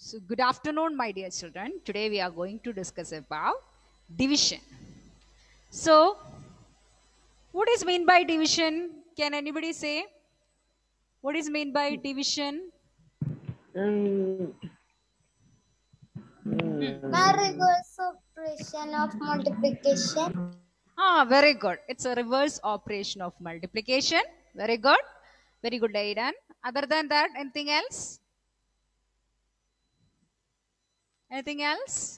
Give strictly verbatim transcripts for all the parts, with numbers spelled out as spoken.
So, good afternoon, my dear children. Today we are going to discuss about division. So, what is mean by division? Can anybody say? What is mean by division? Mm. A reverse operation of multiplication. Ah, very good. It's a reverse operation of multiplication. Very good. Very good, Aidan. Other than that, anything else? Anything else?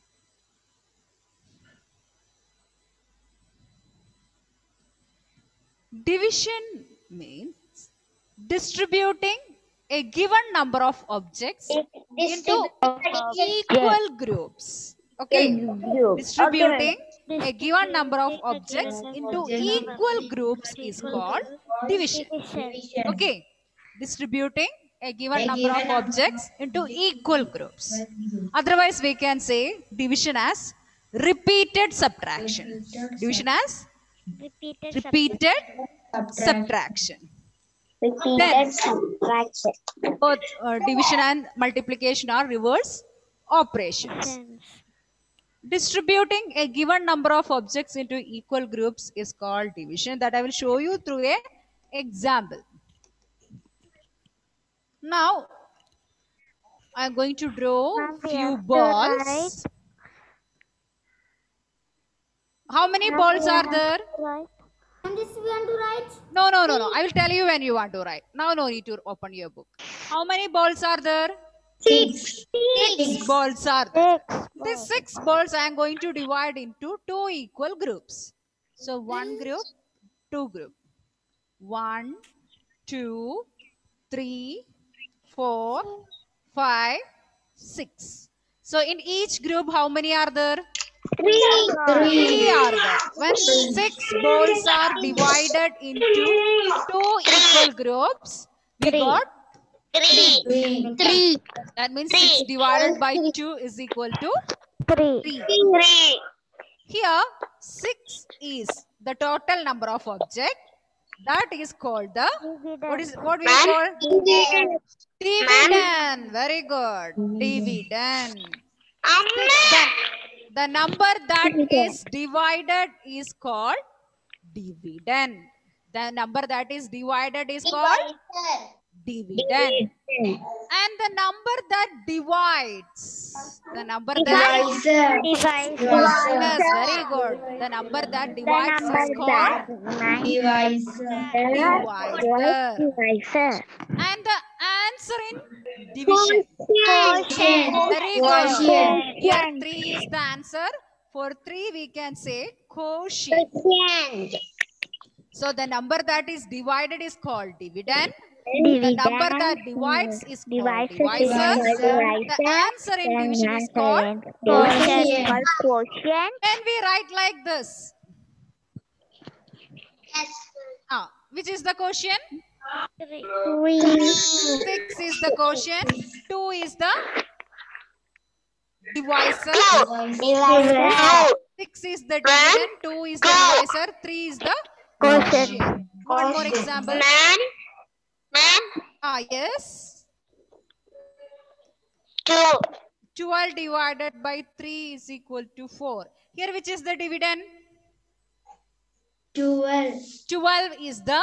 Division means distributing a given number of objects into equal groups. Okay. Distributing a given number of objects into equal groups is called division. Okay. Distributing a given number of objects into equal groups. Otherwise, we can say division as repeated subtraction. Division as Repeated, repeated subtraction. repeated Then, subtraction. both uh, division and multiplication are reverse operations. Distributing a given number of objects into equal groups is called division. That I will show you through a example. Now, I am going to draw few balls. How many balls are there? And this we want to write? No, no, no, no. I will tell you when you want to write. Now no need to open your book. How many balls are there? Six. Six balls are there. These six balls I am going to divide into two equal groups. So one group, two group. One, two, three, four, five, six. So in each group, how many are there? Three. Three are there. When six balls are divided into two equal groups, we got Three. Three. that means six divided by two is equal to Three. three. Three. Here, six is the total number of objects. That is called the, what is what we call? Dividend. Very good. Dividend. Six, then the number that is divided is called dividend. The number that is divided is called dividend. And the number that divides, the number that Divisor. yes, very good. The number that divides is called divisor. Divisor. And the answer in division. Very good. Quotient. Here three is the answer. For three we can say quotient. So the number that is divided is called dividend. The number that divides is called divisor. The answer in division is called Quotient. Quotient. when we write like this. Ah, which is the quotient? Three. Six is the quotient. Two is the divisor. Divisor. Six is the dividend. Two is the divisor. Three is the quotient. One more example. Ah, yes. twelve divided by three is equal to four. Here, which is the dividend? twelve is the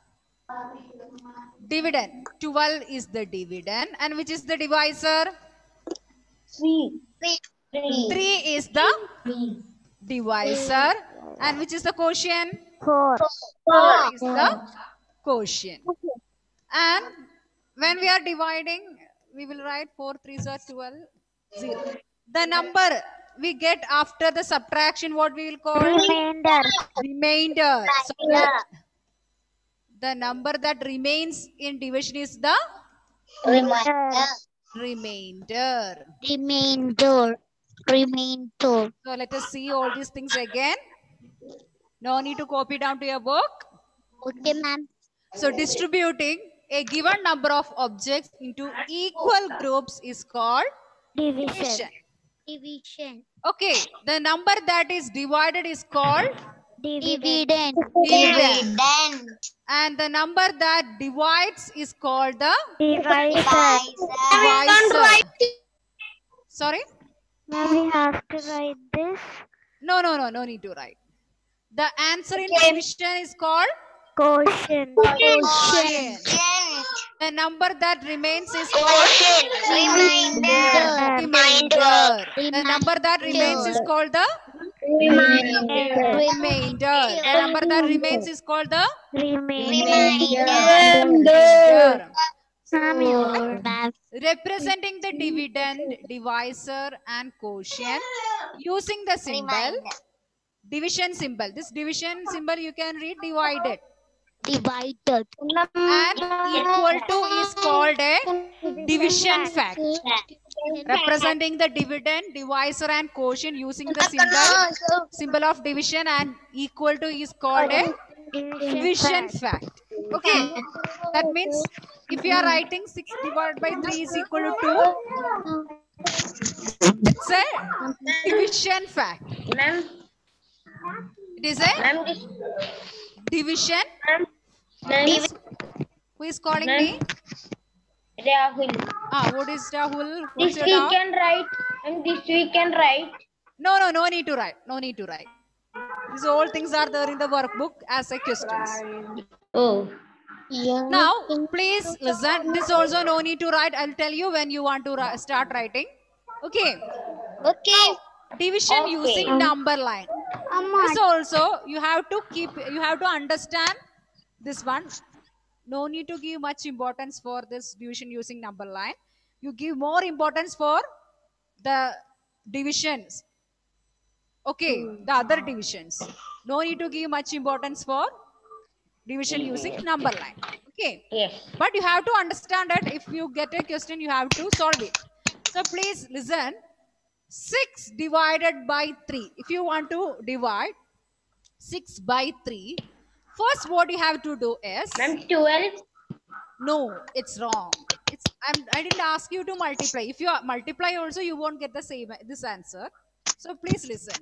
dividend. twelve is the dividend. And which is the divisor? Three. three is the divisor. And which is the quotient? Four. four is the quotient. And when we are dividing, we will write four threes are twelve, zero. The number we get after the subtraction, what we will call? Remainder. Remainder. So let the number that remains in division is the remainder. Remainder. Remainder. So let us see all these things again. No need to copy down to your book. Okay, ma'am. So distributing a given number of objects into equal groups is called Division. division. Division. Okay, the number that is divided is called Dividend. dividend. And the number that divides is called the Divisor. divisor. Sorry? Ma'am, we have to write this. No, no, no, no need to write. The answer in division is called Quotient. quotient. The number that remains is called Remainder. remainder. The number that remains is called the Remainder. remainder. The number that remains is called the Remainder. remainder. Ma'am, Representing the dividend, divisor and quotient using the symbol division symbol. This division symbol you can read divided. divided. And equal to is called a division fact. Representing the dividend, divisor and quotient using the symbol symbol of division and equal to is called a division fact. Okay, that means if you are writing six divided by three is equal to two, it's a division fact. Ma'am, It is a ma'am, this, division. ma'am, Who is calling me? Rahul. Ah, what is Rahul? What's This your we name? can write, and this we can write. No, no, no need to write. No need to write. These all things are there in the workbook as a questions. Oh. Now, please listen. This also no need to write. I'll tell you when you want to ri- start writing. Okay. Okay. Division Okay. using number line. This also you have to keep. You have to understand this one. No need to give much importance for this division using number line. You give more importance for the divisions. Okay, the other divisions. No need to give much importance for division using number line. Okay, Yes. but you have to understand that if you get a question, you have to solve it. So please listen. six divided by three. If you want to divide six by three, first what you have to do is, Ma'am, twelve. no, it's wrong. It's I'm, I didn't ask you to multiply. If you multiply also, you won't get the same this answer. So please listen.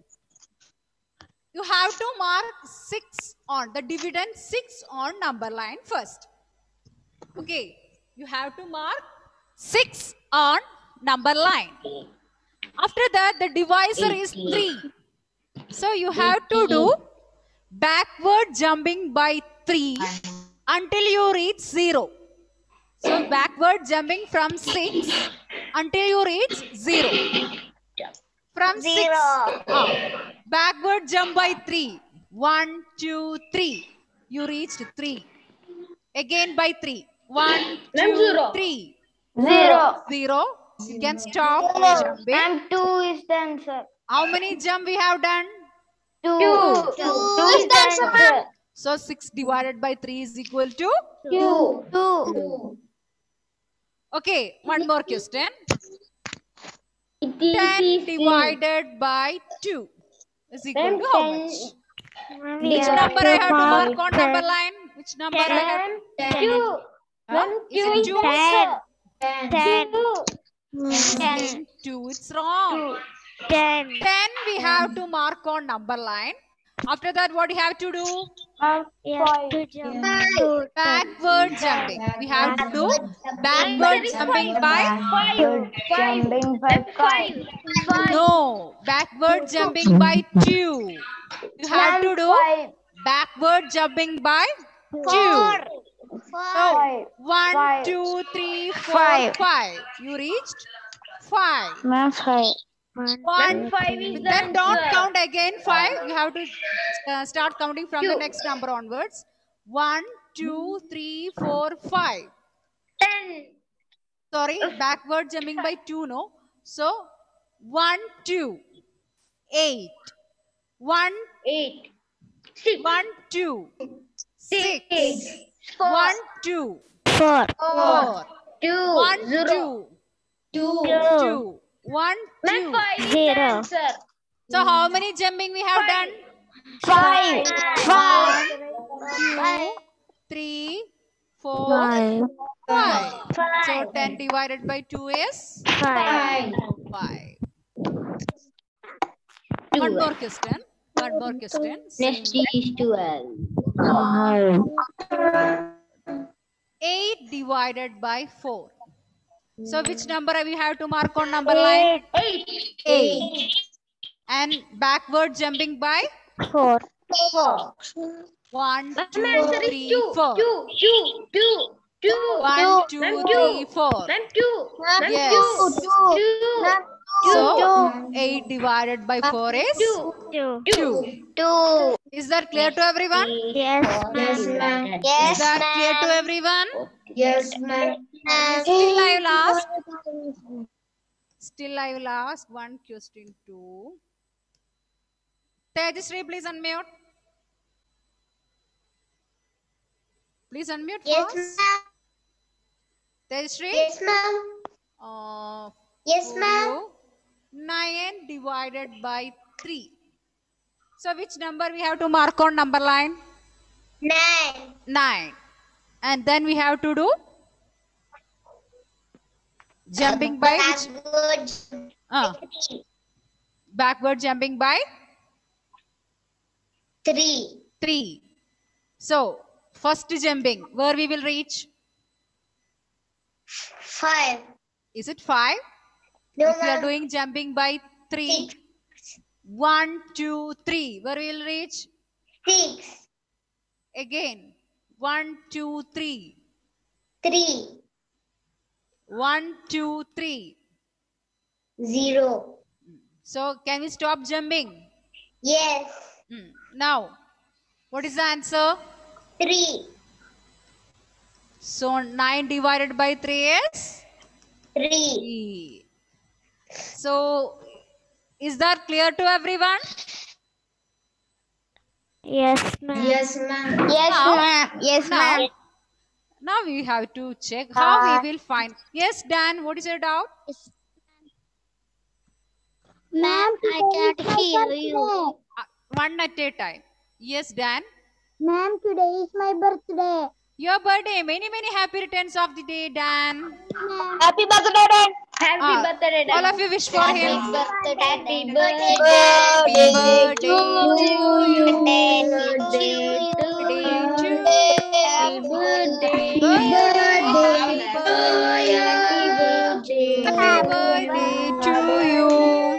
You have to mark six on the dividend six on number line first. Okay, you have to mark six on number line. After that, the divisor is three. So you have to do backward jumping by three until you reach zero. So backward jumping from six until you reach zero. From six, ah, backward jump by three. One, two, three. You reached three. Again by three. One, Ma'am, two, zero. three. Zero. Zero. You can stop jumping. Ma'am, two is the answer. How many jump we have done? Two. Two. Two is the answer. So six divided by three is equal to? Two. Two. Okay, one more question. It is ten easy. divided by two is equal Ma'am, to how ten. much? Ma'am, Which we number I have to mark on ten. number line? Which number I have? Ten. Two. Huh? Ma'am, Is two it is two? the answer. Ten. Two. Ten. Two. It's wrong. Ten. ten we have to mark on number line. After that, what you have to do? We have to jump to Backward jumping. We have to do backward jumping by? Five. Jumping by five. No. Backward jumping by two. You have to do backward jumping by two. So, one, Five. two, three, four, Five. five. You reached five. Ma'am, five. One. One. Five is the Then don't answer. count again five. You have to uh, start counting from the next number onwards. One, two, three, four, five. Ten. Sorry, backward jumping by two, no. So, one, two, eight. One, Eight. Six. one, two, six. Six. Four. One, two, Four. four. Two. One, Zero. two, Two. Two. two. One, Ma'am, two. five is the Zero. answer. So, how many jumping we have done? Five. Five. Two, three, four, Five. five. Five. So, ten divided by two is Five. Five. five. One more question. One more question. Next is twelve. eight divided by four. So which number we have to mark on number line? Eight. Eight. And backward jumping by? Four. Four. One, Ma'am, two, answer is three, two. four. Two. Two. Two. Two. One, two, Ma'am, three, two. four. Ma'am, two. Ma'am, Yes. two. Two. So eight divided by four is Two. Two. two. Two. Is that clear to everyone? Yes, Yes, ma'am. Is Yes, that clear to everyone? Yes, ma'am. Still I will ask. Still I will ask one question too. Tejasri, please unmute. Please unmute Yes, first. ma'am. Tejasri? Yes, ma'am. Uh, Yes, for ma'am. you, nine divided by three. So which number we have to mark on number line? Nine. nine. And then we have to do jumping by which? Backward. Uh, backward jumping by Three. three. So first jumping, where we will reach? Five. Is it five? No, If we are ma'am. doing jumping by three, Six. one, two, three, where we will reach? Six. Again, one, two, three, Three. one, two, three. Zero. So can we stop jumping? Yes. Hmm. Now, what is the answer? Three. So nine divided by three is Three. three. So is that clear to everyone? yes, ma'am. Yes, ma'am. Yes, Now- ma'am. Yes, now- ma'am. Now we have to check how we will find. Yes, Dan, what is your doubt? Ma'am, I can't hear you. Uh, one at a time. Yes, Dan. Ma'am, today is my birthday. Your birthday. Many, many happy returns of the day, Dan. Happy birthday, Dan. Happy Ah, birthday, Dan. all of you wish for him. Happy birthday. Happy birthday. Happy birthday to you. Birthday to to you. you. Happy birthday. Happy birthday. Happy birthday to you.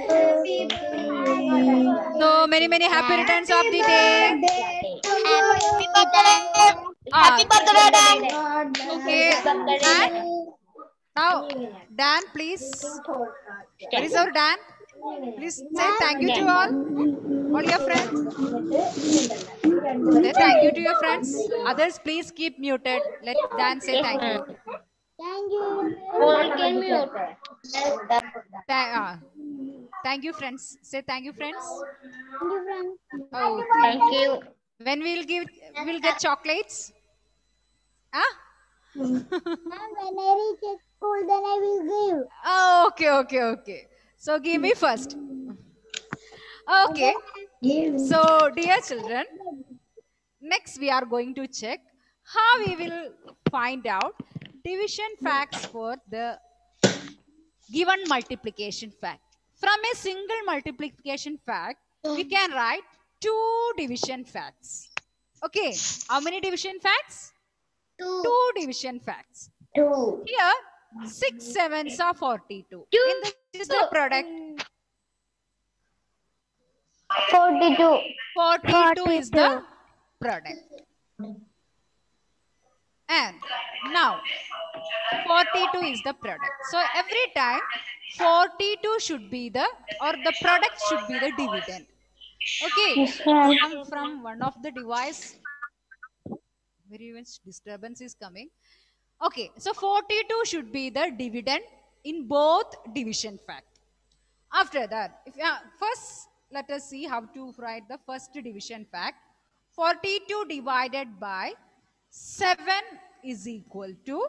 So many, many happy returns of the day. Happy birthday. Ah, birthday, Dan. okay. And now, Dan, please. Where is our Dan? Please say thank you to all. All your friends. Say thank you to your friends. Others, please keep muted. Let Dan say thank you. Thank you. All can mute. Tha- ah. Thank you, friends. Say thank you, friends. Thank you, friend. Oh, Thank you. when we'll give, we'll get chocolates. Ah? Ma'am, when I reach school, then I will give. Oh, okay, okay, okay. So give me first. Okay. So, dear children, next we are going to check how we will find out division facts for the given multiplication fact. From a single multiplication fact, we can write two division facts. Okay, how many division facts? Two. Two division facts. Two. Here, six sevens are forty-two. Two. In this is the product. Forty-two. forty-two is the product. And now, forty-two is the product. So, every time, forty-two should be the, or the product should be the dividend. Okay, from, from one of the device, very much disturbance is coming. Okay, so forty-two should be the dividend in both division fact. After that, if uh, first let us see how to write the first division fact. forty-two divided by seven is equal to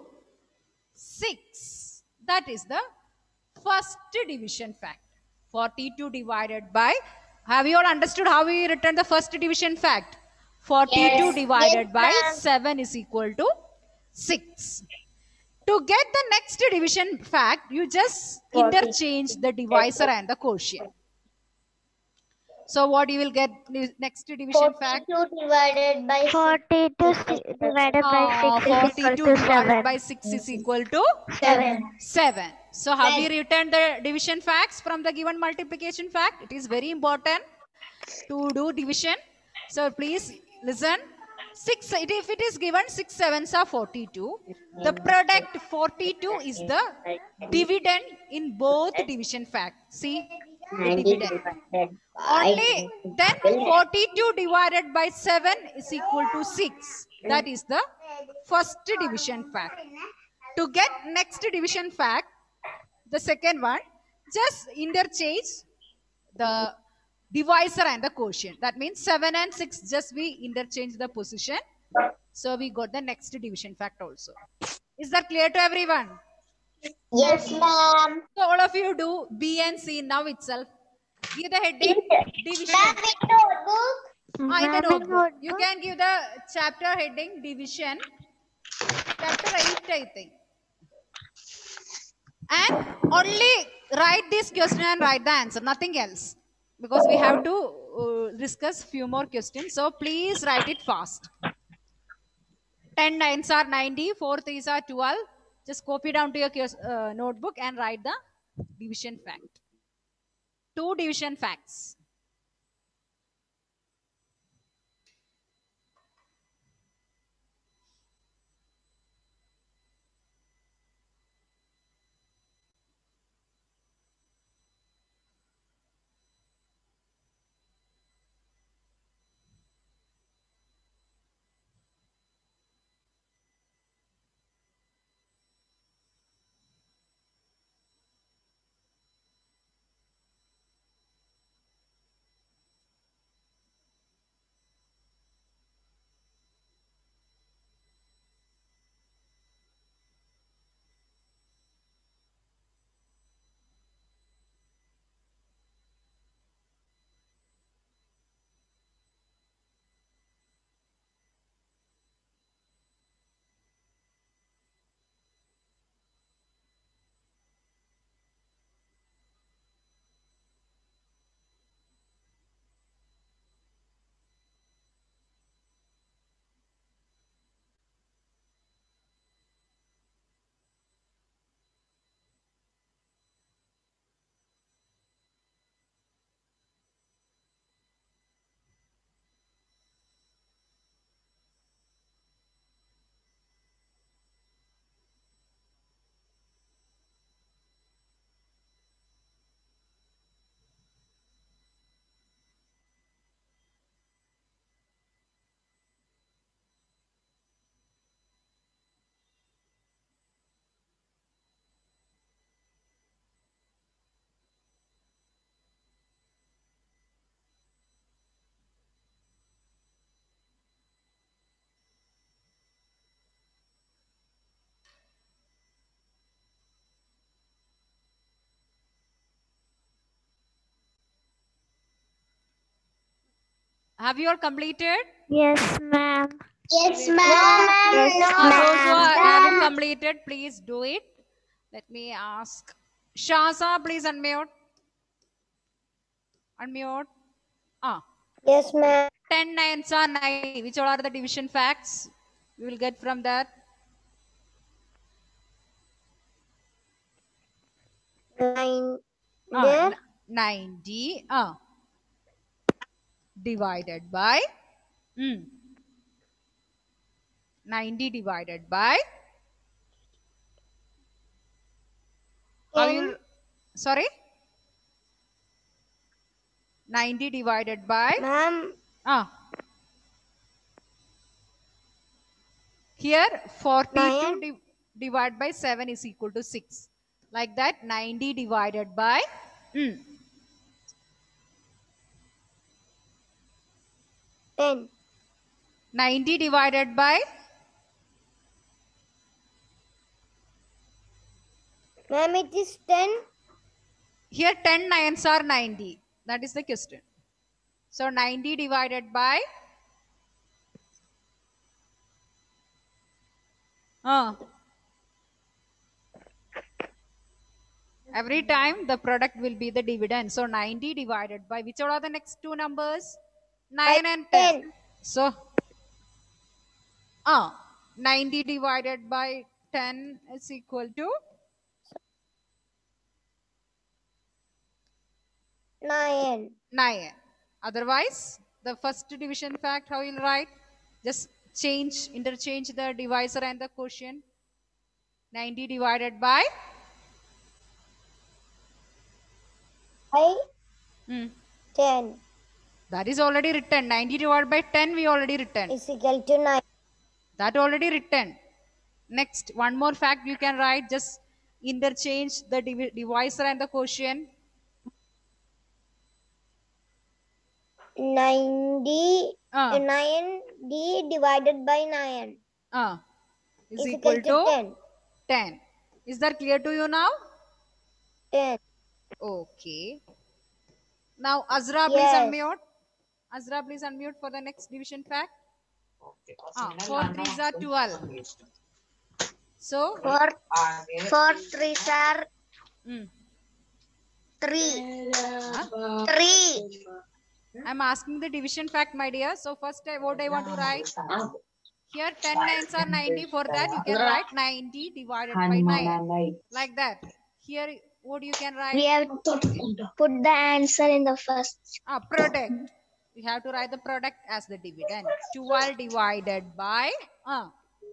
six. That is the first division fact. forty-two divided by, have you all understood how we written the first division fact? forty-two Yes. divided Yes, by ma'am. seven is equal to six. To get the next division fact, you just forty. interchange the divisor and the quotient. So what you will get next division fact? forty-two divided by forty-two divided by Uh, six is equal forty-two to divided seven. by six is equal to seven. seven. So have Seven. you written the division facts from the given multiplication fact? It is very important to do division. So please listen. Six, if it is given six sevens are forty-two, the product forty-two is the dividend in both division fact. See the dividend. Only then forty-two divided by seven is equal to six. That is the first division fact. To get next division fact, the second one, just interchange the divisor and the quotient. That means seven and six, just we interchange the position. So we got the next division fact also. Is that clear to everyone? Yes, ma'am. So all of you do B and C now itself. Give the heading division. Ma'am, in notebook. Ah, in the Ma'am, in notebook. You notebook. can give the chapter heading division. Chapter eight, I think. And only write this question and write the answer, nothing else. Because we have to uh, discuss few more questions. So please write it fast. ten nines are ninety, four threes are twelve. Just copy down to your uh, notebook and write the division fact. Two division facts. Have you all completed? Yes, ma'am. Yes, ma'am. Yes, Uh, those who are, ma'am. haven't completed, please do it. Let me ask. Shaza, please unmute. Unmute. Ah. Yes, ma'am. ten nines are ninety. Which all are the division facts? We will get from that. Nine. Ah, There. n- ninety. Ah. Divided by. Hmm. ninety divided by. How Ten. you? Sorry. ninety divided by. Ma'am. Ah. Here forty-two Nine. di divided by seven is equal to six. Like that, ninety divided by. Hmm. Ten. ninety divided by. Ma'am, it is ten. Here ten nines are ninety. That is the question. So ninety divided by. Uh, Every time the product will be the dividend. So ninety divided by which are the next two numbers? nine and ten. ten. So uh, ninety divided by ten is equal to Nine. nine. Otherwise, the first division fact, how you'll write? Just change, interchange the divisor and the quotient. ninety divided by By hmm, ten that is already written. ninety divided by ten we already written. is equal to nine. That already written. Next, one more fact you can write. Just interchange the divi divisor and the quotient. Ninety. Uh, Nine D divided by nine uh, is is equal equal to to ten. ten. Is that clear to you now? Ten. Okay. Now, Azra, please Yes. unmute. Azra, please unmute for the next division fact. Ah, four threes are twelve. So, Four. Four threes are mm, three. huh? Three. I'm asking the division fact, my dear. So, first, I, what I want to write here, ten nines are ninety. For that, you can write ninety divided by nine. Like that. Here, what you can We write? have to put the answer in the first. Ah, product. You have to write the product as the dividend. twelve divided by uh,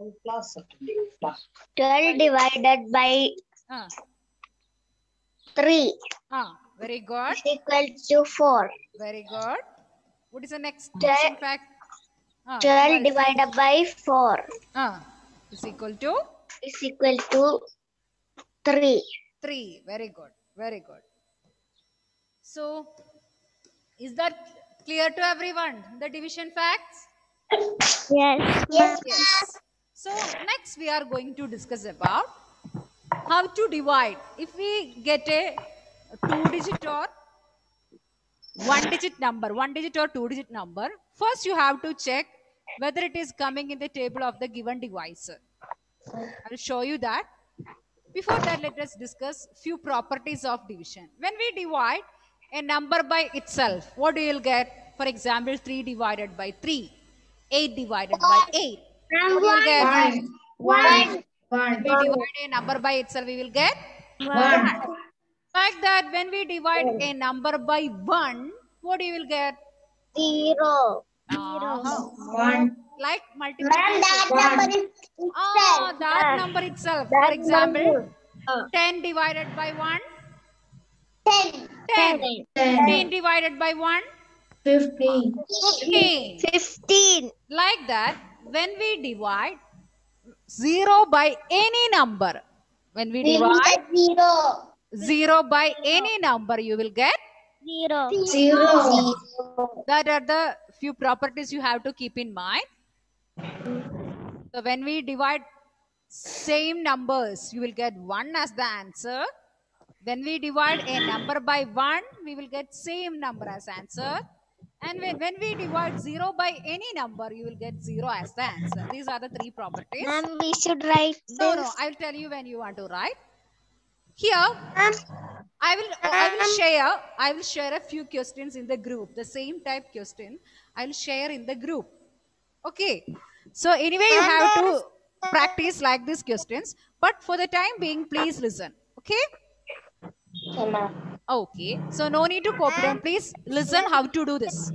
twelve divided by uh, three uh, very good. is equal to four. Very good. What is the next Twelve- division fact? Uh, twelve divided by four uh, is equal to is equal to three. three. Very good. Very good. So, is that clear to everyone? The division facts? Yes. Yes. Yes. So, next we are going to discuss about how to divide. If we get a two digit or one digit number, one digit or two digit number, first you have to check whether it is coming in the table of the given divisor. I will show you that. Before that, let us discuss few properties of division. When we divide a number by itself, what do you get? For example, three divided by three, eight divided by eight. What do you get? One. When we divide a number by itself, we will get one. Like that, when we divide a number by one, what you will get? Zero. Uh-huh. Like multiplication. Ah, that number itself. For example, ten divided by one. Ten. ten. fifteen divided by one. Fifteen. fifteen. Fifteen. Like that, when we divide zero by any number, when we divide Zero. zero by any number, you will get Zero. Zero. that are the few properties you have to keep in mind. So when we divide same numbers, you will get one as the answer. When we divide a number by one, we will get same number as answer. And when, when we divide zero by any number, you will get zero as the answer. These are the three properties. Ma'am, we should write No, this. no, I will tell you when you want to write. Here, I will I will share I will share a few questions in the group. The same type question I will share in the group. Okay. So anyway, you have to practice like these questions. But for the time being, please listen. Okay. Okay. So no need to copy down. Please listen how to do this.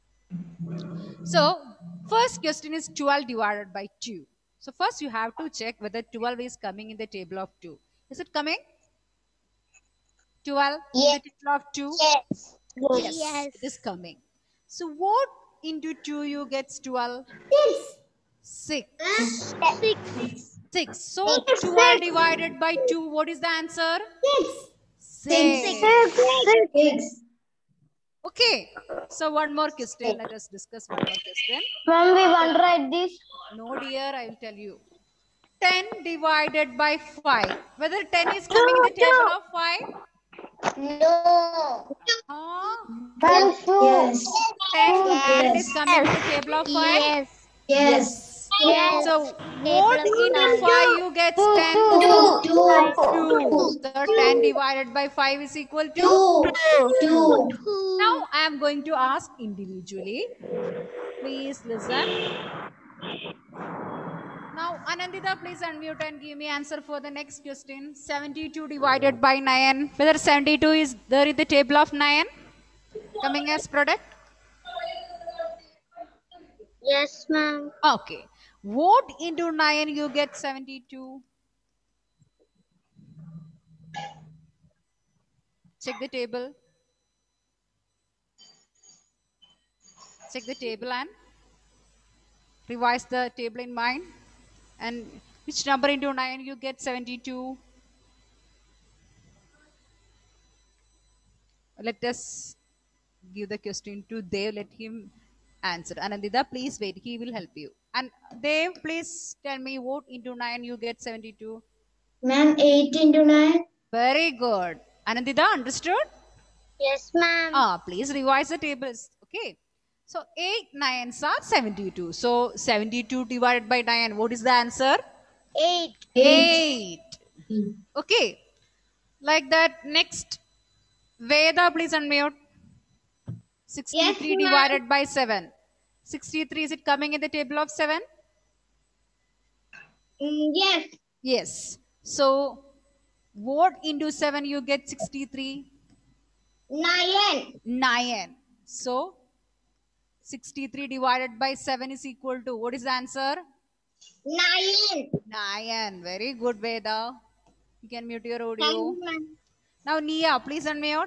So first question is twelve divided by two. So first you have to check whether twelve is coming in the table of two. Is it coming? twelve Yes. in the table of two? Yes. Yes, Yes. it is coming. So what into two you gets twelve? Six. Six. Six. So twelve divided by two, what is the answer? Six. Six. Okay. So one more question. Let us discuss one more question. Ma'am, we want to write this. No, dear, I will tell you. ten divided by five. Whether ten is coming in the table of five? No. Huh? One, two. Yes. ten it is coming in the table of five? Yes. Yes. Yes. So what into five you get ten? Two. two. So ten divided by five is equal to? Two. Now I am going to ask individually. Please listen. Now Anandita, please unmute and give me answer for the next question. seventy-two divided by nine. Whether seventy-two is there in the table of nine coming as product? Yes, ma'am. Okay. What into nine you get seventy-two? Check the table. Check the table and revise the table in mind. And which number into nine you get seventy-two? Let us give the question to Dev. Let him answer. Anandita, please wait. He will help you. And Dev, please tell me what into nine you get seventy-two? Ma'am, eight into nine. Very good. Anandita, understood? Yes, ma'am. Ah, please revise the tables. Okay. So eight nines are seventy-two. So seventy-two divided by nine. What is the answer? Eight. eight. Okay. Like that. Next. Veda, please unmute. sixty-three Yes, ma'am. divided by seven. sixty-three, is it coming in the table of seven? Mm, yes. Yes. So, what into seven you get sixty-three? Nine. nine. So, sixty-three divided by seven is equal to, what is the answer? Nine. nine. Very good, Veda. You can mute your audio. Thank you, ma'am. Now, Nia, please unmute.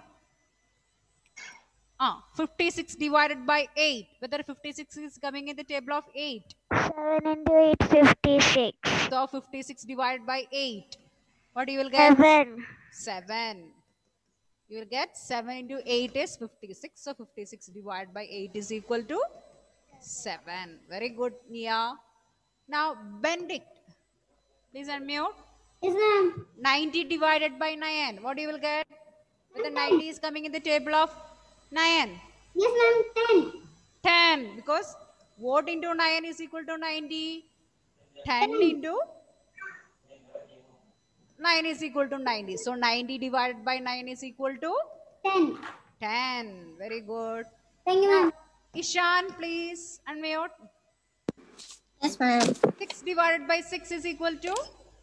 Ah, fifty-six divided by eight. Whether fifty-six is coming in the table of eight. Seven into eight, fifty-six. So, fifty-six divided by eight. What you will get? Seven. seven. You will get seven into eight is fifty-six. So, fifty-six divided by eight is equal to seven. Very good, Nia. Now, Benedict. Please unmute. Yes, ma'am. ninety divided by nine. What you will get? Whether ninety is coming in the table of nine. Yes, ma'am. Ten. ten. Because what into nine is equal to ninety? ten into nine is equal to ninety. So, ninety divided by nine is equal to Ten. ten. Very good. Thank you, ma'am. Ishan, please unmute. Yes, ma'am. six divided by six is equal to?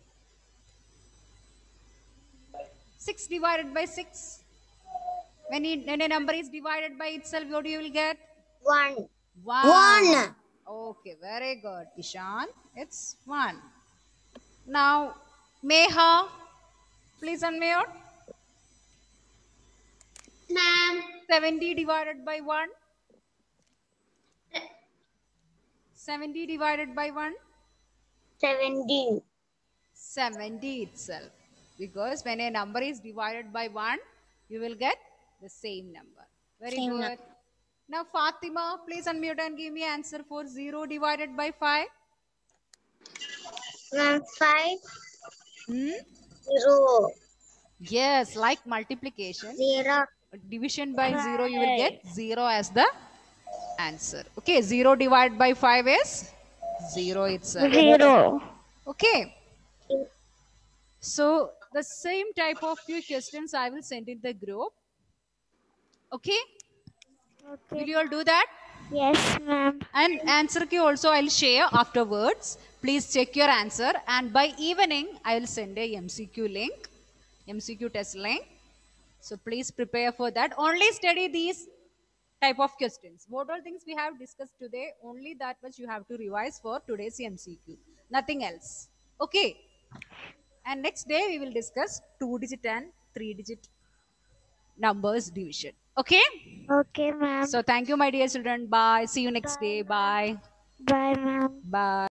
six divided by six. When, it, when a number is divided by itself, what you will get? One. one. One. Okay, very good. Ishan, it's one. Now, Meha, please unmute. Ma'am. seventy divided by one. seventy divided by one. Seventy. seventy itself. Because when a number is divided by one, you will get the same number. Very Same good. number. Now, Fatima, please unmute and give me answer for zero divided by five. Ma'am, five. Hmm? Zero. Yes, like multiplication. Zero. Division by zero, you will get zero as the answer. Okay, zero divided by five is zero itself. Zero. Okay. So, the same type of few questions I will send in the group. Okay? Will Okay. you all do that? Yes, ma'am. And answer key also I'll share afterwards. Please check your answer. And by evening, I will send a M C Q link, M C Q test link. So please prepare for that. Only study these type of questions. What all things we have discussed today, only that much you have to revise for today's M C Q. Nothing else. Okay. And next day we will discuss two digit and three digit numbers division. Okay. Okay, ma'am. So thank you, my dear children. Bye. See you next day. Bye. Bye, ma'am. Bye.